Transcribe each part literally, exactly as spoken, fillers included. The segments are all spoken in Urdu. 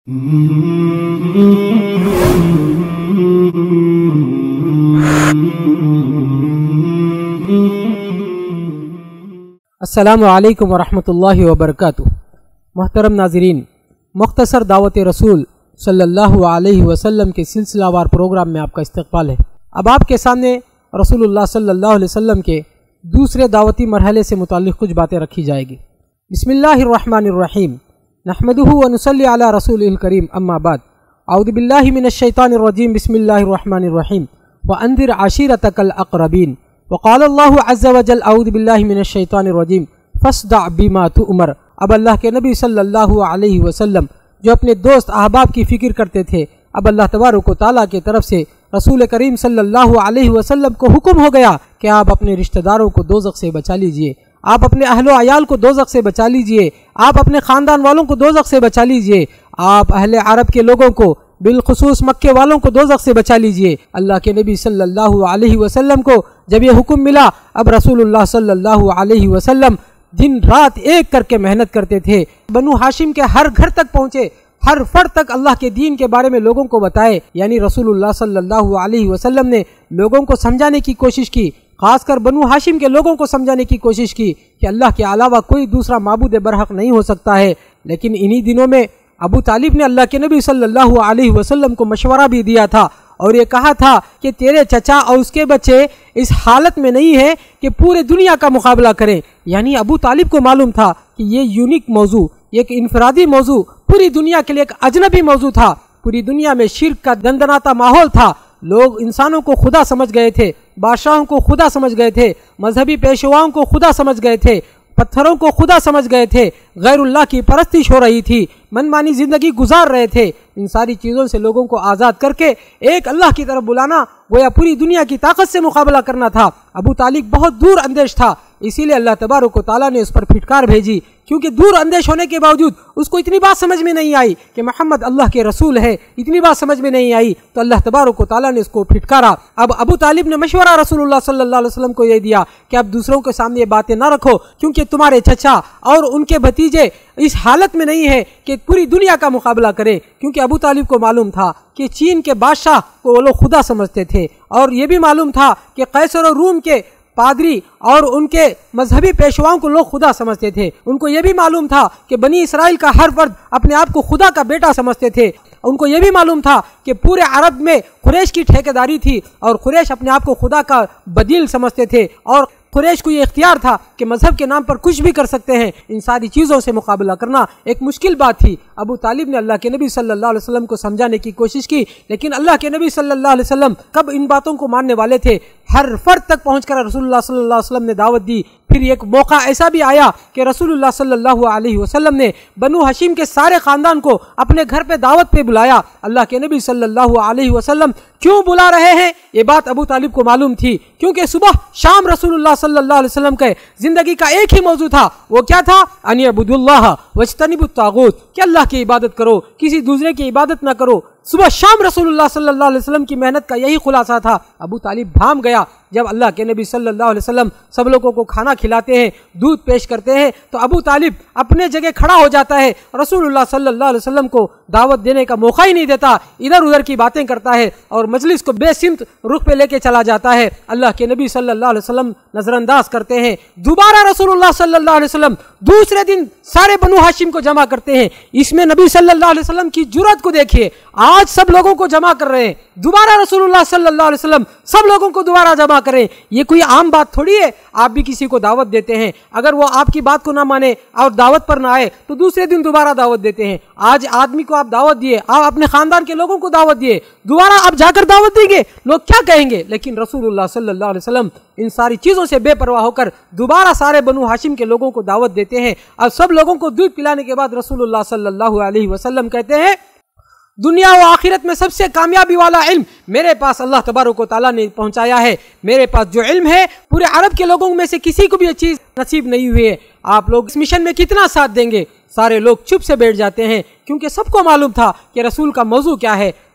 السلام علیکم ورحمۃ اللہ وبرکاتہ۔ محترم ناظرین، مختصر دعوت رسول صلی اللہ علیہ وسلم کے سلسلہ وار پروگرام میں آپ کا استقبال ہے۔ اب آپ کے سامنے رسول اللہ صلی اللہ علیہ وسلم کے دوسرے دعوتی مرحلے سے متعلق کچھ باتیں رکھی جائے گی۔ بسم اللہ الرحمن الرحیم، نحمدہ ونصلی علی رسول الکریم، اما بعد، اعوذ باللہ من الشیطان الرجیم، بسم اللہ الرحمن الرحیم، وانذر عشیرتک الاقربین، وقال اللہ عز وجل اعوذ باللہ من الشیطان الرجیم فاصدع بما تؤمر۔ اب اللہ کے نبی صلی اللہ علیہ وسلم جو اپنے دوست احباب کی فکر کرتے تھے، اب اللہ تبارک و تعالیٰ کی طرف سے رسول کریم صلی اللہ علیہ وسلم کو حکم ہو گیا کہ آپ اپنے رشتہ داروں کو دوزخ سے بچا لیجئے، آپ اپنے اہل و عیال کو دوزخ سے بچا لیجئے، آپ اپنے خاندان والوں کو دوزخ سے بچا لیجئے، آپ اہل عرب کے لوگوں کو بالخصوص مکے والوں کو دوزخ سے بچا لیجئے۔ اللہ کے نبی صلی اللہ علیہ وسلم کو جب یہ حکم ملا، اب رسول اللہ صلی اللہ علیہ وسلم دن رات ایک کر کے محنت کرتے تھے، بنو ہاشم کے ہر گھر تک پہنچے، ہر فرد تک اللہ کے دین کے بارے میں لوگوں کو بتائے، یعنی رسول اللہ صلی اللہ علیہ وسلم نے لوگوں کو سمجھانے کی کوشش کی، خاص کر بنو ہاشم کے لوگوں کو سمجھانے کی کوشش کی کہ اللہ کے علاوہ کوئی دوسرا معبود برحق نہیں ہو سکتا ہے۔ لیکن انہی دنوں میں ابو طالب نے اللہ کے نبی صلی اللہ علیہ وسلم کو مشورہ بھی دیا تھا اور یہ کہا تھا کہ تیرے چچا اور اس کے بچے اس حالت میں نہیں ہے کہ پورے دنیا کا مقابلہ کریں، یعنی ابو طالب کو معلوم تھا کہ یہ یونیک موضوع، یہ ایک انفرادی موضوع، پوری دنیا کے لیے ایک اجنبی موضوع تھا، پوری دنیا میں شرک کا دندناتا ماحول تھا، لوگ انسانوں کو خدا سمجھ گئے تھے، بادشاہوں کو خدا سمجھ گئے تھے، مذہبی پیشواؤں کو خدا سمجھ گئے تھے، پتھروں کو خدا سمجھ گئے تھے، غیر اللہ کی پرستش ہو رہی تھی، من مانی زندگی گزار رہے تھے۔ ان ساری چیزوں سے لوگوں کو آزاد کر کے ایک اللہ کی طرف بلانا گویا پوری دنیا کی طاقت سے مقابلہ کرنا تھا۔ ابو طالب بہت دور اندیش تھا، اسی لیے اللہ تبارک و تعالیٰ نے اس پر پھٹکار بھیجی، کیونکہ دور اندیش ہونے کے باوجود اس کو اتنی بات سمجھ میں نہیں آئی کہ محمد اللہ کے رسول ہے، اتنی بات سمجھ میں نہیں آئی تو اللہ تبارک و تعالیٰ نے اس کو پھٹکارا۔ اب ابو طالب نے مشورہ رسول اللہ صلی اللہ علیہ وسلم کو یہ دیا کہ اب دوسروں کے سامنے یہ باتیں نہ رکھو، کیونکہ تمہارے چچا اور ان کے بھتیجے اس حالت میں نہیں ہے کہ پوری دنیا کا مقابلہ کرے، کیونکہ ابو طالب کو معلوم تھا کہ چین کے بادشاہ کو وہ لوگ خدا سمجھتے تھے، اور یہ بھی معلوم تھا کہ قیصر و روم کے پادری اور ان کے مذہبی پیشواؤں کو لوگ خدا سمجھتے تھے، ان کو یہ بھی معلوم تھا کہ بنی اسرائیل کا ہر فرد اپنے آپ کو خدا کا بیٹا سمجھتے تھے، ان کو یہ بھی معلوم تھا کہ پورے عرب میں قریش کی ٹھیکیداری تھی اور قریش اپنے آپ کو خدا کا بدیل سمجھتے تھے، اور قریش کو یہ اختیار تھا کہ مذہب کے نام پر کچھ بھی کر سکتے ہیں۔ ان ساری چیزوں سے مقابلہ کرنا ایک مشکل بات تھی۔ ابو طالب نے اللہ کے نبی صلی اللہ علیہ وسلم کو سمجھانے کی کوشش کی، لیکن اللہ کے نبی صلی اللہ علیہ وسلم کب ان باتوں کو ماننے والے تھے؟ ہر فرد تک پہنچ کر رسول اللہ صلی اللہ علیہ وسلم نے دعوت دی۔ پھر ایک موقع ایسا بھی آیا کہ رسول اللہ صلی اللہ علیہ وسلم نے بنو ہاشم کے سارے خاندان کو اپنے گھر پہ دعوت پہ بلایا۔ اللہ کے نبی صلی اللہ علیہ وسلم کیوں بلا رہے ہیں یہ بات ابو طالب کو معلوم تھی، کیونکہ صبح شام رسول اللہ صلی اللہ علیہ وسلم کے زندگی کا ایک ہی موضوع تھا، وہ کیا تھا؟ ان اعبدوا اللہ واجتنبوا الطاغوت، کہ اللہ کی عبادت کرو، کسی دوسرے کی عبادت نہ کرو۔ صبح شام رسول اللہ صلی اللہ علیہ وسلم کی محنت کا یہی خلاصہ تھا۔ ابو طالب بھام گیا جب اللہ کے نبی صلی اللہ علیہ وسلم سب لوگوں کو کھانا کھلاتے ہیں، دودھ پیش کرتے ہیں، تو ابو طالب اپنے جگہ کھڑا ہو جاتا ہے، رسول اللہ صلی اللہ علیہ وسلم کو دعوت دینے کا موقع ہی نہیں دیتا، ادھر ادھر کی باتیں کرتا ہے اور مجلس کو بے سمت رخ پہ لے کے چلا جاتا ہے۔ اللہ کے نبی صلی اللہ علیہ وسلم نظر انداز کرتے ہیں۔ دوبارہ رسول اللہ صلی اللہ علیہ وسلم دوسرے دن سارے بنو ہاشم کو جمع کرتے ہیں۔ اس میں نبی صلی اللہ علیہ وسلم کی جرأت کو دیکھیے، آج سب لوگوں کو جمع کر رہے ہیں، دوبارہ رسول اللہ صلی اللہ علیہ وسلم سب لوگوں کو دوبارہ جمع کریں، یہ کوئی عام بات تھوڑی ہے۔ آپ بھی کسی کو دعوت دیتے ہیں، اگر وہ آپ کی بات کو نہ مانے اور دعوت پر نہ آئے تو دوسرے دن دوبارہ دعوت دیتے ہیں۔ آج آدمی کو آپ دعوت دیے، آپ اپنے خاندان کے لوگوں کو دعوت دیے، دوبارہ آپ جا کر دعوت دیں گے، لوگ کیا کہیں گے؟ لیکن رسول اللہ صلی اللہ علیہ وسلم ان ساری چیزوں سے بے پرواہ ہو کر دوبارہ سارے بنو ہاشم کے لوگوں کو دعوت دیتے ہیں، اور سب لوگوں کو دودھ پلانے کے بعد رسول اللہ صلی اللہ علیہ وسلم کہتے ہیں دنیا و آخرت میں سب سے کامیابی والا علم میرے پاس اللہ تبارک و تعالیٰ نے پہنچایا ہے، میرے پاس جو علم ہے پورے عرب کے لوگوں میں سے کسی کو بھی یہ چیز نصیب نہیں ہوئی ہے، آپ لوگ اس مشن میں کتنا ساتھ دیں گے؟ سارے لوگ چپ سے بیٹھ جاتے ہیں، کیونکہ سب کو معلوم تھا کہ رسول کا موضوع کیا ہے۔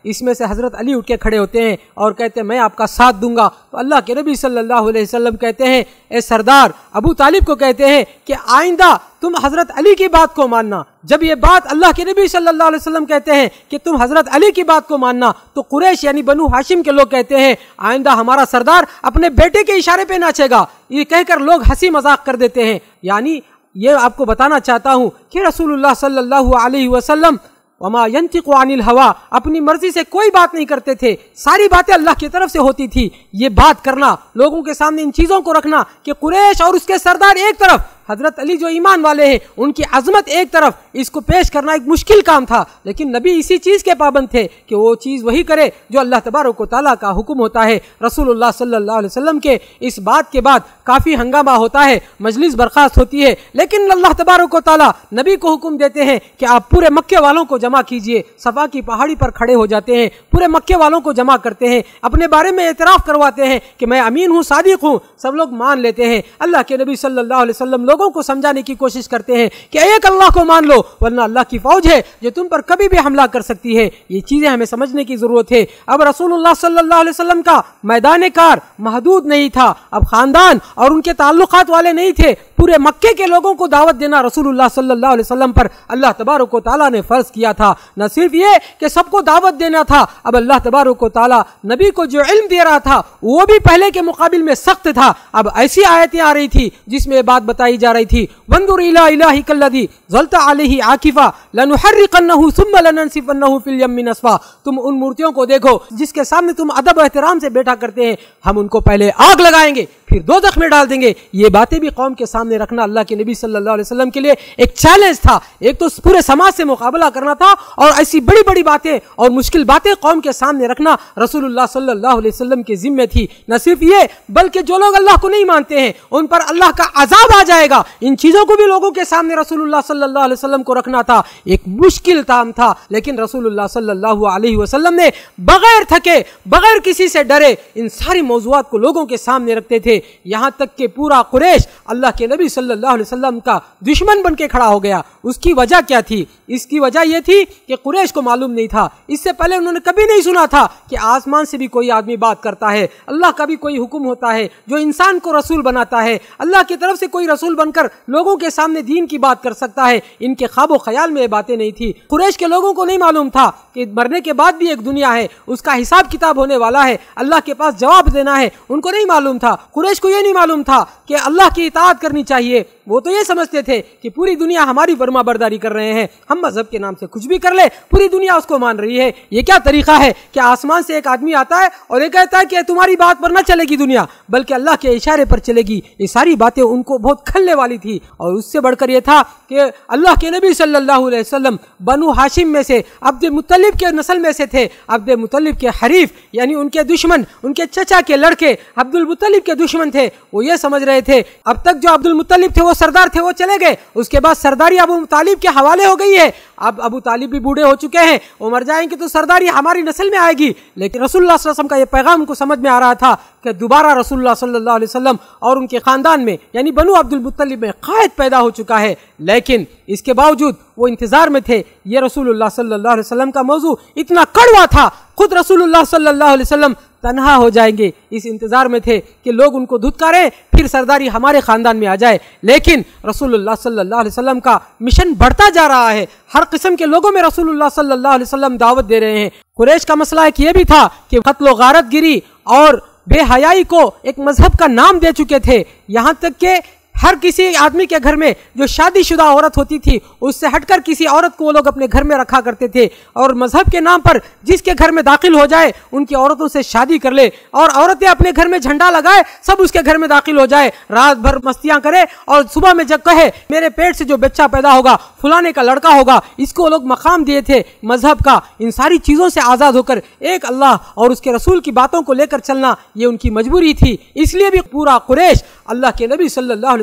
اس میں سے حضرت علی اٹھ کے کھڑے ہوتے ہیں اور کہتے ہیں میں آپ کا ساتھ دوں گا. تو اللہ کے نبی صلی اللہ علیہ وسلم کہتے ہیں اے سردار ابو طالب کو کہتے ہیں کہ آئندہ تم حضرت علی کی بات کو ماننا. جب یہ بات اللہ کے نبی صلی اللہ علیہ وسلم کہتے ہیں کہ تم حضرت علی کی بات کو ماننا, تو قریش یعنی بنو ہاشم کے لوگ کہتے ہیں آئندہ ہمارا سردار اپنے بیٹے کے اشارے پہ ناچے گا. یہ کہہ کر لوگ ہنسی مذاق کر دیتے ہیں. یعنی یہ آپ کو بتانا چاہتا ہوں کہ رسول اللہ صلی اللہ علیہ وسلم وما ينطق عن الهوى اپنی مرضی سے کوئی بات نہیں کرتے تھے, ساری باتیں اللہ کی طرف سے ہوتی تھی. یہ بات کرنا, لوگوں کے سامنے ان چیزوں کو رکھنا کہ قریش اور اس کے سردار ایک طرف, حضرت علی جو ایمان والے ہیں ان کی عظمت ایک طرف, اس کو پیش کرنا ایک مشکل کام تھا. لیکن نبی اسی چیز کے پابند تھے کہ وہ چیز وہی کرے جو اللہ تبارک و تعالیٰ کا حکم ہوتا ہے. رسول اللہ صلی اللہ علیہ وسلم کے اس بات کے بعد کافی ہنگامہ ہوتا ہے, مجلس برخاست ہوتی ہے, لیکن اللہ تبارک و تعالیٰ نبی کو حکم دیتے ہیں کہ آپ پورے مکے والوں کو جمع کیجئے. صفا کی پہاڑی پر کھڑے ہو جاتے ہیں, پورے مکے والوں کو جمع کرتے ہیں, اپنے بارے میں اعتراف کرواتے ہیں کہ میں امین ہوں, صادق ہوں. سب لوگ مان لیتے ہیں. اللہ کے نبی صلی اللہ علیہ وسلم لوگوں کو سمجھانے کی کوشش کرتے ہیں کہ ایک اللہ کو مان لو, ورنہ اللہ کی فوج ہے جو تم پر کبھی بھی حملہ کر سکتی ہے. یہ چیزیں ہمیں سمجھنے کی ضرورت ہے. اب رسول اللہ صلی اللہ علیہ وسلم کا میدان کار محدود نہیں تھا, اب خاندان اور ان کے تعلقات والے نہیں تھے. پورے مکے کے لوگوں کو دعوت دینا رسول اللہ صلی اللہ علیہ وسلم پر اللہ تبارک و تعالیٰ نے فرض کیا تھا. نہ صرف یہ کہ سب کو دعوت دینا تھا, اب اللہ تبارک و تعالیٰ نبی کو جو علم دے رہا تھا وہ بھی پہلے کے مقابل میں سخت تھا. اب ایسی آیتیں آ رہی تھی جس میں یہ بات بتائی جا رہی تھی وانظر الی الہک الذی ظلت علیہ عاکفا لنحرقنہ ثم لننسفنہ فی الیم نسفا. تم ان مورتیوں کو دیکھو جس کے سامنے تم ادب و احترام سے بیٹھا کرتے ہیں, ہم ان کو پہلے آگ لگائیں گے پھر دوزخ میں ڈال دیں گے. یہ باتیں بھی قوم کے سامنے رکھنا اللہ کے نبی صلی اللہ علیہ وسلم کے لیے ایک چیلنج تھا. ایک تو پورے سماج سے مقابلہ کرنا تھا, اور ایسی بڑی بڑی باتیں اور مشکل باتیں قوم کے سامنے رکھنا رسول اللہ صلی اللہ علیہ وسلم کے ذمہ تھی. نہ صرف یہ بلکہ جو لوگ اللہ کو نہیں مانتے ہیں ان پر اللہ کا عذاب آ جائے گا, ان چیزوں کو بھی لوگوں کے سامنے رسول اللہ صلی اللہ علیہ وسلم کو رکھنا تھا. ایک مشکل کام تھا, لیکن رسول اللہ صلی اللہ علیہ وسلم نے بغیر تھکے, بغیر کسی سے ڈرے ان ساری موضوعات کو لوگوں کے سامنے رکھتے تھے. یہاں تک کہ پورا قریش اللہ کے نبی صلی اللہ علیہ وسلم کا دشمن بن کے کھڑا ہو گیا. اس کی وجہ کیا تھی؟ اس کی وجہ یہ تھی کہ قریش کو معلوم نہیں تھا, اس سے پہلے انہوں نے کبھی نہیں سنا تھا کہ آسمان سے بھی کوئی آدمی بات کرتا ہے, اللہ کا بھی کوئی حکم ہوتا ہے جو انسان کو رسول بناتا ہے, اللہ کی طرف سے کوئی رسول بن کر لوگوں کے سامنے دین کی بات کر سکتا ہے. ان کے خواب و خیال میں یہ باتیں نہیں تھی. قریش کے لوگوں کو نہیں معلوم تھا کہ مرنے کے بعد بھی ایک دنیا ہے, اس کا حساب کتاب ہونے والا ہے, اللہ کے پاس جواب دینا ہے. ان کو نہیں معلوم تھا. قریش کو یہ نہیں معلوم تھا کہ اللہ کی اطاعت کرنی چاہیے. وہ تو یہ سمجھتے تھے کہ پوری دنیا ہماری فرما برداری کر رہے ہیں, ہم مذہب کے نام سے کچھ بھی کر لے پوری دنیا اس کو مان رہی ہے. یہ کیا طریقہ ہے کہ آسمان سے ایک آدمی آتا ہے اور یہ کہتا ہے کہ تمہاری بات پر نہ چلے گی دنیا بلکہ اللہ کے اشارے پر چلے گی. یہ ساری باتیں ان کو بہت کھلنے والی تھی. اور اس سے بڑھ کر یہ تھا کہ اللہ کے نبی صلی اللہ علیہ وسلم بنو ہاشم میں سے, عبد مطلب کے نسل میں سے تھے. عبد مطلب کے حریف یعنی ان کے دشمن, ان کے چچا کے لڑکے عبد المطلب کے دشمن تھے. وہ یہ سمجھ رہے تھے اب تک جو عبد المطلب تھے وہ سردار تھے, وہ چلے گئے, اس کے بعد سرداری ابو طالب کے حوالے ہو گئی ہے. اب ابو طالب بھی بوڑھے ہو چکے ہیں, وہ مر جائیں گے تو سرداری ہماری نسل میں آئے گی. لیکن رسول اللہ صلی اللہ علیہ وسلم کا یہ پیغام ان کو سمجھ میں آ رہا تھا کہ دوبارہ رسول اللہ صلی اللہ علیہ وسلم اور ان کے خاندان میں یعنی بنو عبد المطلب میں قائد پیدا ہو چکا ہے. لیکن اس کے باوجود وہ انتظار میں تھے. یہ رسول اللہ صلی اللہ علیہ وسلم کا موضوع اتنا کڑوا تھا, خود رسول اللہ صلی اللہ علیہ وسلم تنہا ہو جائیں گے اس انتظار میں تھے کہ لوگ ان کو دھتکاریں پھر سرداری ہمارے خاندان میں آ جائے. لیکن رسول اللہ صلی اللہ علیہ وسلم کا مشن بڑھتا جا رہا ہے, ہر قسم کے لوگوں میں رسول اللہ صلی اللہ علیہ وسلم دعوت دے رہے ہیں. قریش کا مسئلہ ایک یہ بھی تھا کہ قتل و غارت گری اور بے حیائی کو ایک مذہب کا نام دے چکے تھے. یہاں تک کہ ہر کسی آدمی کے گھر میں جو شادی شدہ عورت ہوتی تھی اس سے ہٹ کر کسی عورت کو وہ لوگ اپنے گھر میں رکھا کرتے تھے, اور مذہب کے نام پر جس کے گھر میں داخل ہو جائے ان کی عورتوں سے شادی کر لے, اور عورتیں اپنے گھر میں جھنڈا لگائے سب اس کے گھر میں داخل ہو جائے, رات بھر مستیاں کرے اور صبح میں جب کہے میرے پیٹ سے جو بچہ پیدا ہوگا فلانے کا لڑکا ہوگا. اس کو لوگ مقام دیے تھے مذہب کا. ان ساری چیزوں سے آزاد ہو کر ایک اللہ اور اس کے رسول کی باتوں کو لے کر چلنا یہ ان کی مجبوری تھی. اس لیے بھی پورا قریش اللہ کے نبی صلی اللہ علیہ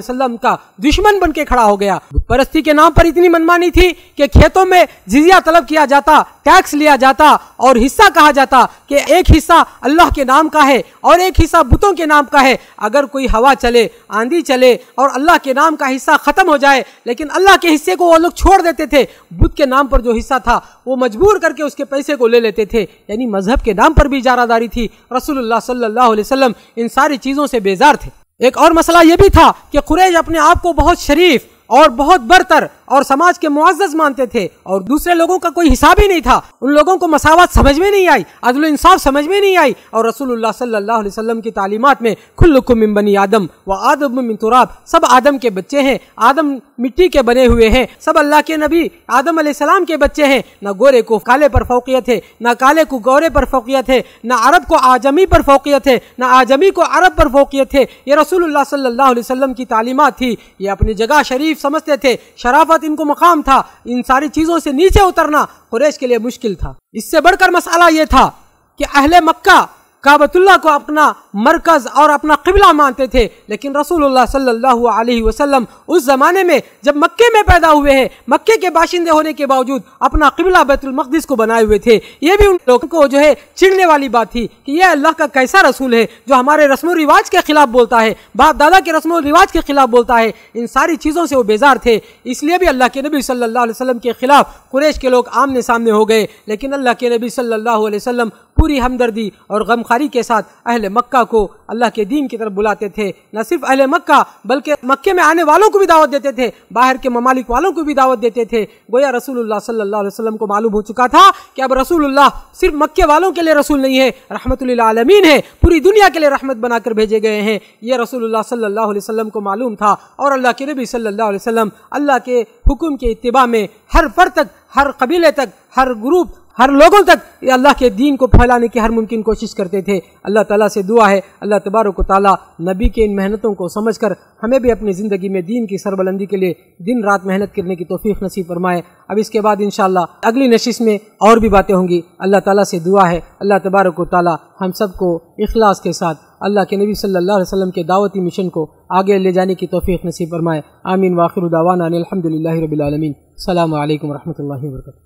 علیہ وسلم کا دشمن بن کے کھڑا ہو گیا. بت پرستی کے نام پر اتنی منمانی تھی کہ کھیتوں میں جزیہ طلب کیا جاتا, ٹیکس لیا جاتا اور حصہ کہا جاتا کہ ایک حصہ اللہ کے نام کا ہے اور ایک حصہ بتوں کے نام کا ہے. اگر کوئی ہوا چلے, آندھی چلے اور اللہ کے نام کا حصہ ختم ہو جائے, لیکن اللہ کے حصے کو وہ لوگ چھوڑ دیتے تھے, بت کے نام پر جو حصہ تھا وہ مجبور کر کے اس کے پیسے کو لے لیتے تھے. یعنی مذہب کے نام پر بھی اجارہ داری تھی. رسول اللہ صلی اللہ علیہ وسلم ان ساری چیزوں سے بیزار تھے. ایک اور مسئلہ یہ بھی تھا کہ قریش اپنے آپ کو بہت شریف اور بہت برتر اور سماج کے معزز مانتے تھے اور دوسرے لوگوں کا کوئی حساب ہی نہیں تھا. ان لوگوں کو مساوات سمجھ میں نہیں آئی, عدل و انصاف سمجھ میں نہیں آئی. اور رسول اللہ صلی اللہ علیہ وسلم کی تعلیمات میں کلکم من بنی آدم و آدم من تراب, سب آدم کے بچے ہیں, آدم مٹی کے بنے ہوئے ہیں, سب اللہ کے نبی آدم علیہ السلام کے بچے ہیں. نہ گورے کو کالے پر فوقیت ہے, نہ کالے کو گورے پر فوقیت ہے, نہ عرب کو آجمی پر فوقیت ہے, نہ آجمی کو عرب پر فوقیت ہے. یہ رسول اللہ صلی اللہ علیہ وسلم کی تعلیمات تھی. یہ اپنی جگہ شریف سمجھتے تھے, شرافت ان کو مقام تھا. ان ساری چیزوں سے نیچے اترنا قریش کے لیے مشکل تھا. اس سے بڑھ کر مسئلہ یہ تھا کہ اہل مکہ کعبۃ اللہ کو اپنا مرکز اور اپنا قبلہ مانتے تھے, لیکن رسول اللہ صلی اللہ علیہ وسلم اس زمانے میں جب مکے میں پیدا ہوئے ہیں, مکے کے باشندے ہونے کے باوجود اپنا قبلہ بیت المقدس کو بنائے ہوئے تھے. یہ بھی ان لوگوں کو جو ہے چڑھنے والی بات تھی کہ یہ اللہ کا کیسا رسول ہے جو ہمارے رسم و رواج کے خلاف بولتا ہے, باپ دادا کے رسم و رواج کے خلاف بولتا ہے. ان ساری چیزوں سے وہ بیزار تھے. اس لیے بھی اللہ کے نبی صلی اللہ علیہ وسلم کے خلاف قریش کے لوگ آمنے سامنے ہو گئے. لیکن اللہ کے نبی صلی اللہ علیہ وسلم پوری ہمدردی اور غمخواری کے ساتھ اہل مکہ کو اللہ کے دین کی طرف بلاتے تھے. نہ صرف اہل مکہ بلکہ مکے میں آنے والوں کو بھی دعوت دیتے تھے, باہر کے ممالک والوں کو بھی دعوت دیتے تھے. گویا رسول اللہ صلی اللہ علیہ وسلم کو معلوم ہو چکا تھا کہ اب رسول اللہ صرف مکے والوں کے لیے رسول نہیں ہے, رحمت للعالمین ہے, پوری دنیا کے لیے رحمت بنا کر بھیجے گئے ہیں. یہ رسول اللہ صلی اللہ علیہ وسلم کو معلوم تھا اور اللہ کے نبی صلی اللہ علیہ وسلم اللہ کے حکم کے اتباع میں ہر فرد تک, ہر قبیلے تک, ہر گروپ, ہر لوگوں تک یہ اللہ کے دین کو پھیلانے کی ہر ممکن کوشش کرتے تھے. اللہ تعالیٰ سے دعا ہے اللہ تبارک و تعالیٰ نبی کے ان محنتوں کو سمجھ کر ہمیں بھی اپنی زندگی میں دین کی سربلندی کے لیے دن رات محنت کرنے کی توفیق نصیب فرمائے. اب اس کے بعد انشاءاللہ اگلی نشست میں اور بھی باتیں ہوں گی. اللہ تعالیٰ سے دعا ہے اللہ تبارک و تعالیٰ ہم سب کو اخلاص کے ساتھ اللہ کے نبی صلی اللہ علیہ وسلم کے دعوتی مشن کو آگے لے جانے کی توفیق نصیب فرمائے. آمین. وآخر دعوانا ان الحمدللہ رب العالمین. السلام علیکم ورحمۃ اللہ وبرکاتہ.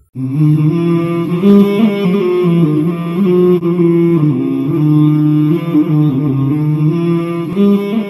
Mm-hmm.